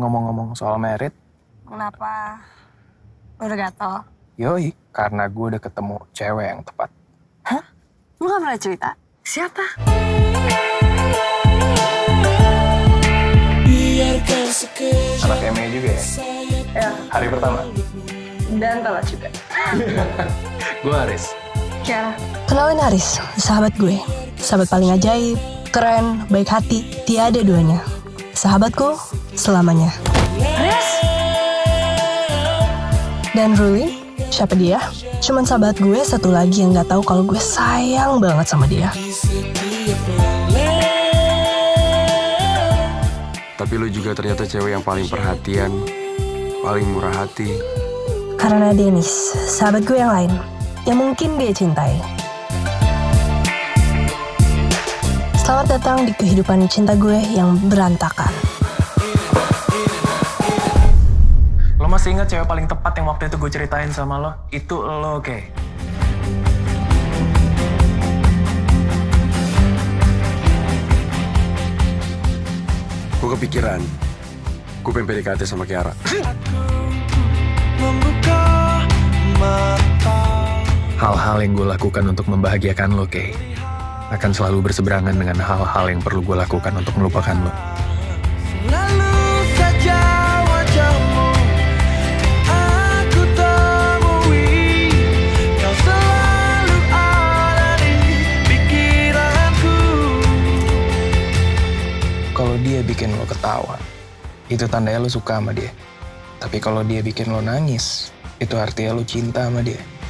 Ngomong-ngomong soal merit. Kenapa? Udah gatel? Yoi, karena gue udah ketemu cewek yang tepat. Hah? Lu gak pernah cerita? Siapa? Anak ME juga ya? Ya. Hari pertama? Dan telat juga. Gue Aris. Kiara. Kenalin Haris, sahabat gue. Sahabat paling ajaib, keren, baik hati, tiada duanya. Sahabatku selamanya. Aris! Dan Ruli, siapa dia? Cuman sahabat gue satu lagi yang gak tahu kalau gue sayang banget sama dia. Tapi lu juga ternyata cewek yang paling perhatian, paling murah hati. Karena Dennis, sahabat gue yang lain, yang mungkin dia cintai. Selamat datang di kehidupan cinta gue yang berantakan. Lo masih ingat cewek paling tepat yang waktu itu gue ceritain sama lo? Itu lo, oke? Gue kepikiran, gue pengen PDKT sama Kiara. Hal-hal yang gue lakukan untuk membahagiakan lo, Kay, akan selalu berseberangan dengan hal-hal yang perlu gue lakukan untuk melupakan lo. Kalau dia bikin lo ketawa, itu tandanya lo suka sama dia. Tapi kalau dia bikin lo nangis, itu artinya lo cinta sama dia.